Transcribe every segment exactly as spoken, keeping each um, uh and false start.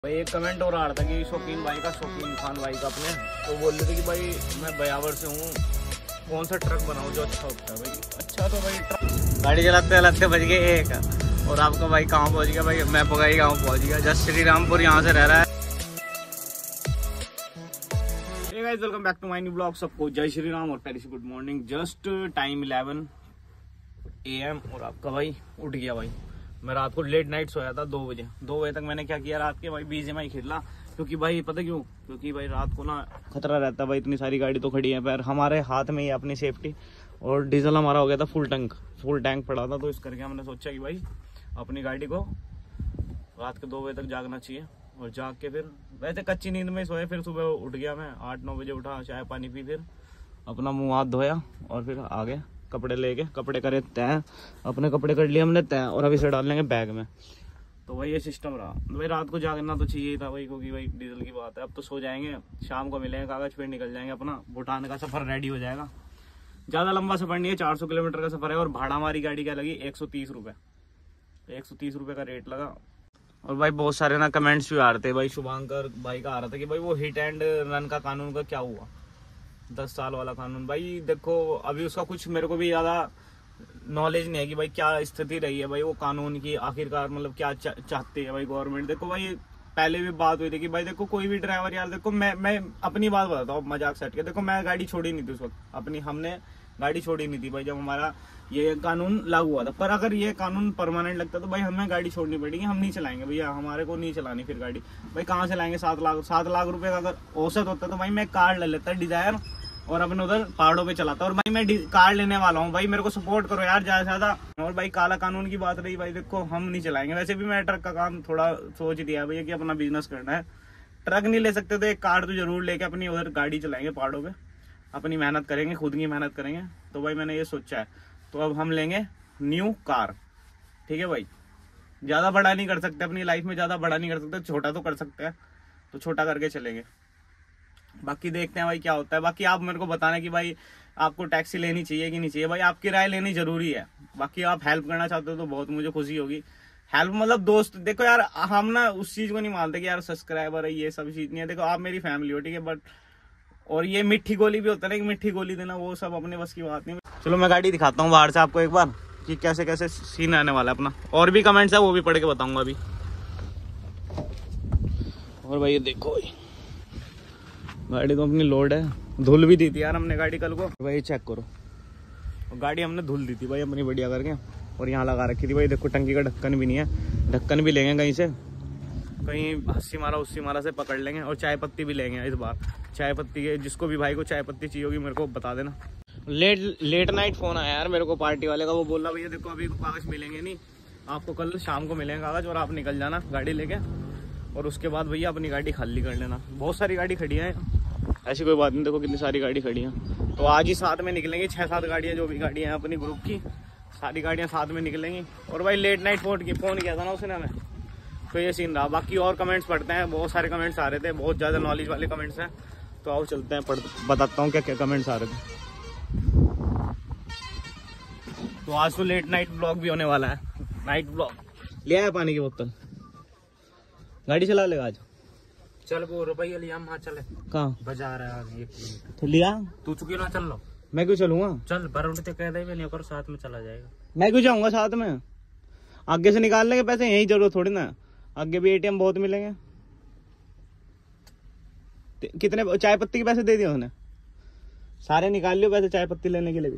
भाई एक कमेंट और आ रहा था कि शौकीन भाई का शौकीन खान भाई का अपने तो बोल रहे थे कि भाई मैं बयावर से हूँ, कौन सा ट्रक बनाऊँ जो अच्छा होता है। भाई अच्छा तो भाई ट्रक गाड़ी चलाते चलाते बज गए एक और आपका भाई कहाँ पहुँच गया। भाई मैं पगाई गाँव पहुँच गया, जस्ट श्री रामपुर यहाँ से रह रहा है। Hey guys welcome back to my new blog. सबको जय श्री राम और प्यारी सी good morning. Just time eleven A M और आपका भाई उठ गया। भाई मैं रात को लेट नाइट सोया था, दो बजे दो बजे तक मैंने क्या किया रात के भाई बीजेएमआई खेला, क्योंकि भाई पता क्यों, क्योंकि भाई रात को ना खतरा रहता है। भाई इतनी सारी गाड़ी तो खड़ी है, पर हमारे हाथ में ही अपनी सेफ्टी। और डीजल हमारा हो गया था फुल टैंक, फुल टैंक पड़ा था, तो इस करके हमने सोचा कि भाई अपनी गाड़ी को रात के दो बजे तक जागना चाहिए। और जाग के फिर वैसे कच्ची नींद में सोए, फिर सुबह उठ गया मैं आठ नौ बजे उठा, चाय पानी पी, फिर अपना मुँह हाथ धोया और फिर आ गए कपड़े लेके। कपड़े करे तय, अपने कपड़े कर लिए हमने तय और अभी से डाल लेंगे बैग में। तो भाई ये सिस्टम रहा। भाई रात को जागना तो चाहिए था भाई, क्योंकि भाई डीजल की बात है। अब तो सो जाएंगे, शाम को मिलेंगे कागज, फिर निकल जाएंगे, अपना भूटान का सफर रेडी हो जाएगा। ज्यादा लंबा सफर नहीं है, चार सौ किलोमीटर का सफर है। और भाड़ा हमारी गाड़ी क्या लगी, एक सौ तीस रुपये एक सौ तीस रुपये का रेट लगा। और भाई बहुत सारे ना कमेंट्स भी आ रहे थे। भाई शुभांकर भाई का आ रहा था कि भाई वो हिट एंड रन का कानून का क्या हुआ, दस साल वाला कानून। भाई देखो अभी उसका कुछ मेरे को भी ज्यादा नॉलेज नहीं है कि भाई क्या स्थिति रही है भाई वो कानून की, आखिरकार मतलब क्या चा, चाहती है भाई गवर्नमेंट। देखो भाई पहले भी बात हुई थी कि भाई देखो कोई भी ड्राइवर यार, देखो मैं मैं अपनी बात बताता हूँ मजाक सेट के। देखो मैं गाड़ी छोड़ी नहीं थी उस वक्त, अपनी हमने गाड़ी छोड़ी नहीं थी भाई जब हमारा ये कानून लागू हुआ था। पर अगर ये कानून परमानेंट लगता तो भाई हमें गाड़ी छोड़नी पड़ेगी, हम नहीं चलाएंगे भैया, हमारे को नहीं चलानी फिर गाड़ी। भाई कहाँ से लाएंगे सात लाख सात लाख रुपए का अगर औसत होता तो भाई मैं कार ले लेता डिजायर और अपने उधर पहाड़ों पे चलाता। और भाई मैं कार लेने वाला हूँ, भाई मेरे को सपोर्ट करो यार ज्यादा से ज्यादा। और भाई काला कानून की बात रही, भाई देखो हम नहीं चलाएंगे। वैसे भी मैं ट्रक का काम थोड़ा सोच दिया भैया कि अपना बिजनेस करना है, ट्रक नहीं ले सकते तो एक कार तो जरूर लेके अपनी उधर गाड़ी चलाएंगे पहाड़ों पे, अपनी मेहनत करेंगे, खुद की मेहनत करेंगे। तो भाई मैंने ये सोचा है, तो अब हम लेंगे न्यू कार। ठीक है भाई, ज्यादा बड़ा नहीं कर सकते अपनी लाइफ में, ज्यादा बड़ा नहीं कर सकते, छोटा तो कर सकते हैं, तो छोटा करके चलेंगे। बाकी देखते हैं भाई क्या होता है। बाकी आप मेरे को बताना कि भाई आपको टैक्सी लेनी चाहिए कि नहीं चाहिए। भाई आपकी राय लेनी जरूरी है। बाकी आप हेल्प करना चाहते हो तो बहुत मुझे खुशी होगी। हेल्प मतलब दोस्त, देखो यार हम ना उस चीज को नहीं मानते कि यार सब्सक्राइबर है ये सब चीज नहीं है। देखो आप मेरी फैमिली हो, ठीक है, बट और ये मिट्टी गोली भी होता है ना, मिट्टी गोली देना वो सब अपने बस की बात नहीं। चलो मैं गाड़ी दिखाता हूँ बाहर से आपको एक बार कि कैसे कैसे सीन आने वाला है अपना। और भी कमेंट्स है वो भी पढ़ के बताऊंगा अभी। और भाई ये देखो भाई गाड़ी तो अपनी लोड है, धुल भी दी थी यार हमने गाड़ी कल को। भाई चेक करो, गाड़ी हमने धुल दी थी भाई अपनी बढ़िया करके, और यहाँ लगा रखी थी। भाई देखो टंकी का ढक्कन भी नहीं है, ढक्कन भी लेंगे कहीं से, कहीं अस्सी मारा उसी मारा से पकड़ लेंगे। और चाय पत्ती भी लेंगे इस बार, चाय पत्ती के जिसको भी भाई को चाय पत्ती चाहिए होगी मेरे को बता देना। लेट लेट नाइट फोन आया यार मेरे को पार्टी वाले का, वो बोल रहा भैया देखो अभी कागज मिलेंगे नहीं, आपको कल शाम को मिलेंगे कागज और आप निकल जाना गाड़ी लेके, और उसके बाद भैया अपनी गाड़ी खाली कर लेना। बहुत सारी गाड़ी खड़ी है, ऐसी कोई बात नहीं, देखो कितनी सारी गाड़ी खड़ी है। तो आज ही साथ में निकलेंगे, छह सात गाड़ियाँ जो भी गाड़ियाँ हैं अपनी ग्रुप की, सारी गाड़ियाँ साथ में निकलेंगी। और भाई लेट नाइट फोन की फोन किया था ना उसने हमें, तो ये सीन रहा। बाकी और कमेंट्स पढ़ते हैं, बहुत सारे कमेंट्स आ रहे थे, बहुत ज़्यादा नॉलेज वाले कमेंट्स हैं। तो आओ चलते हैं, पढ़ बताता हूँ क्या क्या कमेंट्स आ रहे थे। तो आज तो लेट नाइट ब्लॉग भी होने वाला है, नाइट ब्लॉग। लिया है पानी की बोतल, गाड़ी चला लेगा आज। चल वो रुपये लिया हम, हाँ चले कहाँ बाजार है आगे तो लिया, तू चुकी ना, चल लो। मैं क्यों चलूंगा, चल बरौनी कह दे नहीं कर साथ में चला जाएगा। मैं क्यों जाऊंगा साथ में, आगे से निकाल लेंगे पैसे, यही जरूरत थोड़ी ना, आगे भी एटीएम बहुत मिलेंगे। कितने चाय पत्ती के पैसे दे दिए उसने, सारे निकाल लियो पैसे चाय पत्ती लेने के लिए भी।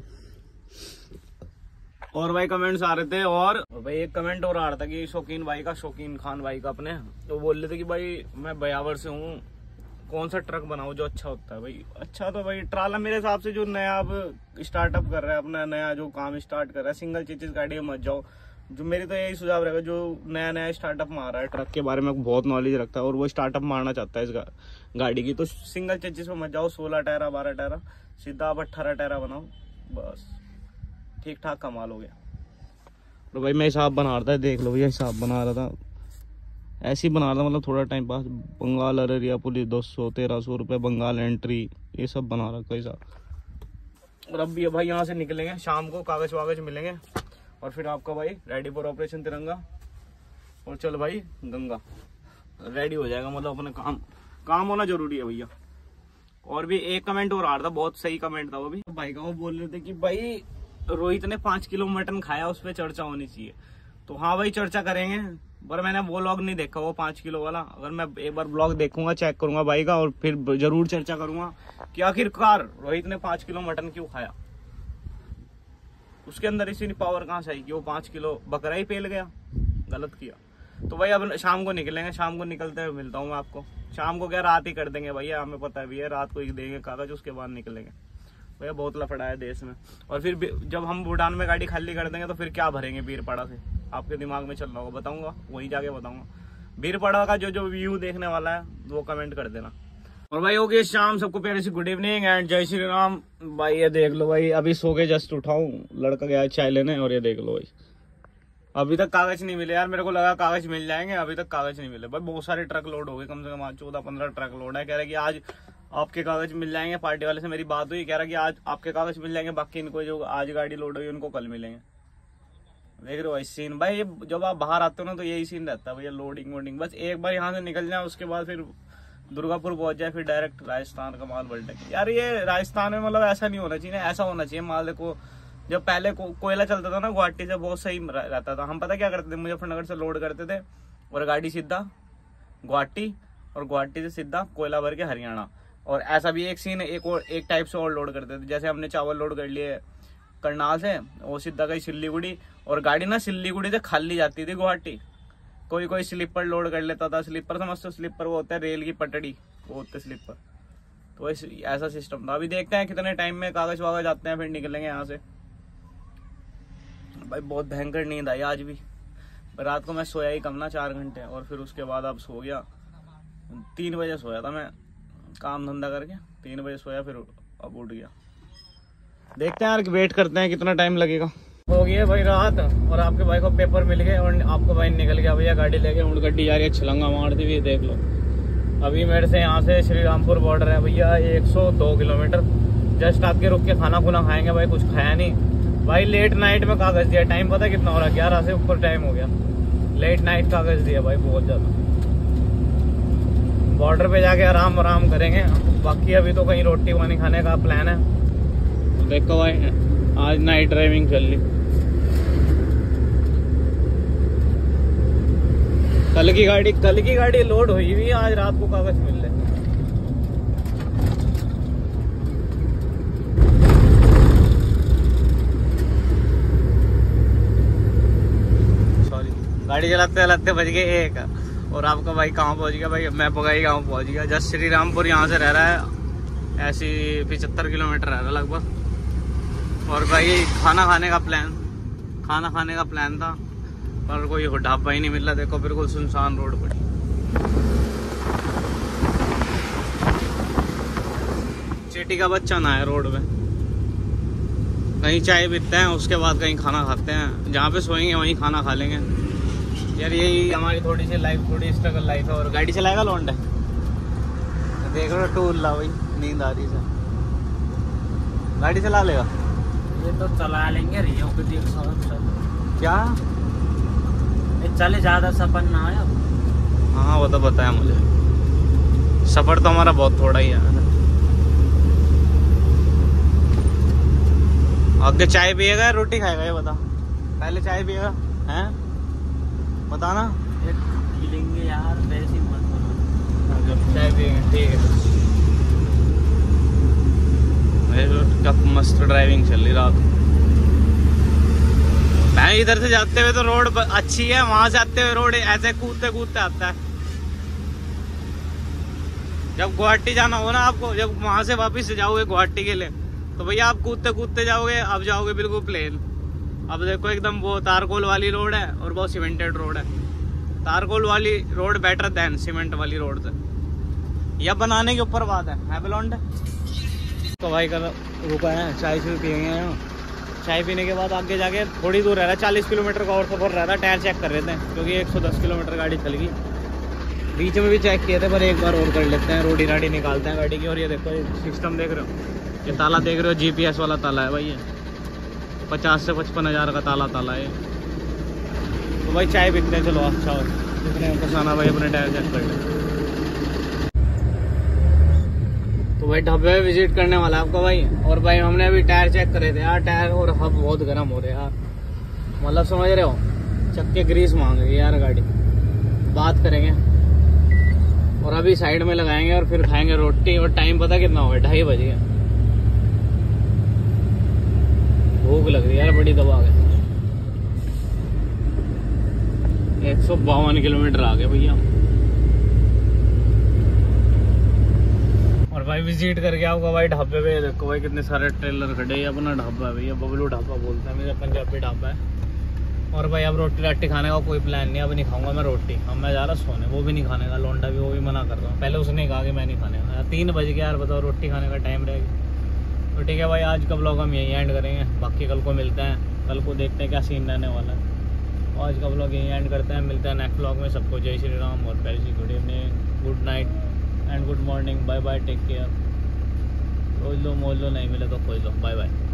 और भाई कमेंट्स आ रहे थे, और भाई एक कमेंट और आ रहा था कि शौकीन भाई का शौकीन खान भाई का अपने, तो बोल रहे थे कि भाई मैं बयावर से हूँ, कौन सा ट्रक बनाऊं जो अच्छा होता है। भाई अच्छा तो भाई ट्राला मेरे हिसाब से जो नया अब स्टार्टअप कर रहा है, अपना नया जो काम स्टार्ट कर रहा है, सिंगल चीज गाड़ी में मत जाओ। जो मेरी तो यही सुझाव रहेगा, जो नया नया स्टार्टअप मार रहा है, ट्रक के बारे में बहुत नॉलेज रखता है और वो स्टार्टअप मारना चाहता है इस गा, गाड़ी की, तो सिंगल चेचिस में मत जाओ। सोलह टायरा बारह टायरा सीधा आप अट्ठारह टायरा बनाओ, बस ठीक ठाक कमाल हो गया। तो भाई मैं हिसाब बना रहा था, देख लो भैया हिसाब बना रहा था, ऐसे ही बना रहा था, मतलब थोड़ा time pass. Bengal Araria police दो सौ तेरह सौ रुपये, बंगाल एंट्री, ये सब बना रखा हिसाब। और अब भी भाई यहाँ से निकलेंगे, शाम को कागज वागज मिलेंगे और फिर आपका भाई रेडी फॉर ऑपरेशन तिरंगा। और चल भाई गंगा। रेडी हो जाएगा, मतलब अपने काम काम होना जरूरी है भैया। और भी एक कमेंट और आ रहा था, बहुत सही कमेंट था वो भी, भाई का वो बोल रहे थे कि भाई रोहित ने पांच किलो मटन खाया, उस पर चर्चा होनी चाहिए। तो हाँ भाई चर्चा करेंगे, पर मैंने वो व्लॉग नहीं देखा वो पांच किलो वाला। अगर मैं एक बार व्लॉग देखूंगा, चेक करूंगा भाई का, और फिर जरूर चर्चा करूंगा कि आखिरकार रोहित ने पांच किलो मटन क्यों खाया। उसके अंदर इसी पावर कहाँ से आई कि वो पांच किलो बकरा ही पेल गया, गलत किया। तो भाई अब शाम को निकलेंगे, शाम को निकलते हुए मिलता हूँ मैं आपको। शाम को क्या रात ही कर देंगे भैया, हमें पता है भैया, रात को ही देंगे कागज, उसके बाद निकलेंगे भैया। बहुत लफड़ा है देश में। और फिर जब हम भूटान में गाड़ी खाली कर देंगे तो फिर क्या भरेंगे बीरपाड़ा से, आपके दिमाग में चल रहा होगा, बताऊंगा वहीं जाके बताऊंगा। बीरपाड़ा का जो जो व्यू देखने वाला है वो कमेंट कर देना। और भाई हो गई शाम, सबको प्यारे से गुड इवनिंग एंड जय श्री राम। भाई ये देख लो भाई, अभी सो के जस्ट उठाऊं, लड़का गया चाय लेने, और ये देख लो भाई अभी तक कागज नहीं मिले यार। मेरे को लगा कागज मिल जाएंगे, अभी तक कागज नहीं मिले भाई। बहुत सारे ट्रक लोड हो गए, कम से कम आज चौदह पंद्रह ट्रक लोड है। कह रहे कि आज आपके कागज मिल जाएंगे, पार्टी वाले से मेरी बात हुई, कह रहा कि आज आपके कागज मिल जाएंगे, बाकी इनको जो आज गाड़ी लोड हुई उनको कल मिलेंगे। देख रहे हो भाई सीन, भाई जब आप बाहर आते हो ना तो यही सीन रहता है भैया, लोडिंग वोडिंग। बस एक बार यहाँ से निकल जाए, उसके बाद फिर दुर्गापुर पहुंच जाए, फिर डायरेक्ट राजस्थान का माल पलटे यार। ये राजस्थान में मतलब ऐसा नहीं होना चाहिए, ऐसा होना चाहिए माल। देखो जब पहले को, कोयला चलता था ना गुवाहाटी से, बहुत सही रहता था। हम पता क्या करते थे, मुजफ्फरनगर से लोड करते थे और गाड़ी सीधा गुवाहाटी, और गुवाहाटी से सीधा कोयला भर के हरियाणा। और ऐसा भी एक सीन एक और एक टाइप से और लोड करते थे, जैसे हमने चावल लोड कर लिए करनाल से, वो सीधा गई सिल्लीगुड़ी, और गाड़ी ना सिल्लीगुड़ी से खाली जाती थी गुवाहाटी। कोई कोई स्लीपर लोड कर लेता था, स्लीपर समझते, स्लीपर वो होता है रेल की पटड़ी, वो होते स्लीपर। तो ऐसा सिस्टम था। अभी देखते हैं कितने टाइम में कागज वागज आते हैं, फिर निकलेंगे यहाँ से। भाई बहुत भयंकर नींद आई आज भी, रात को मैं सोया ही कम ना, चार घंटे, और फिर उसके बाद अब सो गया। तीन बजे सोया था मैं काम धंधा करके, तीन बजे सोया, फिर अब उठ गया। देखते हैं यार, वेट करते हैं कितना टाइम लगेगा। हो गया भाई रात, और आपके भाई को पेपर मिल गए, और आपका भाई निकल गया भैया गाड़ी लेके। उड़ गड्डी जा रही है छलंगा मारती हुई, देख लो। अभी मेरे से यहाँ से श्री रामपुर बॉर्डर है भैया एक सौ दो किलोमीटर। जस्ट आपके रुक के खाना खुना खाएंगे भाई, कुछ खाया नहीं भाई। लेट नाइट में कागज दिया, टाइम पता कितना हो रहा है, ग्यारह से ऊपर टाइम हो गया। लेट नाइट कागज दिया भाई, बहुत ज्यादा। बॉर्डर पे जाके आराम आराम करेंगे, बाकी अभी तो कहीं रोटी पानी खाने का प्लान है। तो देखो भाई आज नाइट ड्राइविंग चल रही। कल की गाड़ी कल की गाड़ी लोड हुई हुई, आज रात को कागज मिल रहे। सॉरी, गाड़ी चलाते चलाते बज गए एक, और आपका भाई कहाँ पहुंच गया भाई, मैं पगाई गाँव पहुंच गया। जस्ट श्री रामपुर यहाँ से रह रहा है ऐसी पिछहत्तर किलोमीटर रह रहा है लगभग। और भाई खाना खाने का प्लान खाना खाने का प्लान था, पर कोई ढाबा ही नहीं मिल रहा। देखो बिल्कुल सुनसान रोड पर, चीटी का बच्चा ना है रोड पे। कहीं चाय पीते हैं, उसके बाद कहीं खाना खाते हैं, जहाँ पे सोएंगे वहीं खाना खा लेंगे यार। यही हमारी थोड़ी सी लाइफ, थोड़ी स्ट्रगल लाइफ है। और गाड़ी चलाएगा लौंडा, देख रहे हो टूल ला भाई, नींद आ रही है। गाड़ी चला लेगा ये तो चला लेंगे रियो के देख क्या, चले ज्यादा सफर ना आया। हाँ वो तो पता है मुझे, सफर तो हमारा बहुत थोड़ा ही है। आगे चाय पिएगा रोटी खाएगा, ये बता। पहले चाय पिएगा हैं, बता ना। लेंगे यार, वैसे मत बोलो। चाय पिएंगे, ठीक है। कब मस्त ड्राइविंग चल रही रात। मैं इधर से जाते हुए तो रोड अच्छी है, वहां से आते हुए रोड ऐसे कूदते कूदते आता है। जब गुवाहाटी जाना हो ना आपको, जब वहां से वापस जाओगे गुवाहाटी के लिए, तो भैया आप कूदते कूदते जाओगे, अब जाओगे बिल्कुल प्लेन। अब देखो एकदम वो तारकोल वाली रोड है और बहुत सीमेंटेड रोड है। तारकोल वाली रोड बेटर देन सीमेंट वाली रोड से, या बनाने के ऊपर बात है, है बिलोंड। तो भाई का रुका है, चाय शुरू पियेंगे। चाय पीने के बाद आगे जाके थोड़ी दूर रह रहा है, चालीस किलोमीटर का और सफर रह रहा है। टायर चेक कर रहे थे क्योंकि एक सौ दस किलोमीटर गाड़ी चल गई। बीच में भी चेक किए थे, पर एक बार और कर लेते हैं, रोडी राडी निकालते हैं गाड़ी की। और ये देखो ये सिस्टम देख रहे हो, ये ताला देख रहे हो, जीपीएस वाला ताला है भाई। ये पचास से पचपन हज़ार का ताला ताला है। तो भाई चाय पीते हैं, चलो अच्छा हो। इतने पसाना भाई अपने टायर चेक कर ले। तो भाई ढाबे में विजिट करने वाला आपका भाई। और भाई हमने अभी टायर चेक करे थे यार, टायर और हब बहुत गर्म हो रहे यार, मतलब समझ रहे हो, चक्के ग्रीस मांग रही है यार गाड़ी। बात करेंगे और अभी साइड में लगाएंगे और फिर खाएंगे रोटी। और टाइम पता कितना हो गया, ढाई बज गया। भूख लग रही है यार बड़ी दबा के। एक सौ बावन किलोमीटर आ गए भैया। और भाई विजिट करके आपका भाई ढाबे पे देखो भाई कितने सारे ट्रेलर खड़े हैं। अपना ढाबा है भैया, बबलू ढाबा बोलते हैं, मेरा पंजाबी ढाबा है। और भाई अब रोटी राटी खाने का कोई प्लान नहीं, अब नहीं खाऊंगा मैं रोटी। अब मैं जा रहा सोने, वो भी नहीं खाने का, लौंडा भी वो भी मना कर रहा हूँ। पहले उसने कहा कि मैं नहीं खाने का। तीन बज गया यार, बताओ रोटी खाने का टाइम रहेगा। तो ठीक है भाई, आज का व्लॉग हम यहीं एंड करेंगे, बाकी कल को मिलते हैं। कल को देखते हैं क्या सीन रहने वाला है। आज का व्लॉग यहीं एंड करते हैं, मिलते हैं नेक्स्ट व्लॉग में। सबको जय श्री राम और प्यारी सी good evening, good night and good morning. Bye bye, take care. रोज लो मोज लो, नहीं मिले तो खोज लो। Bye bye.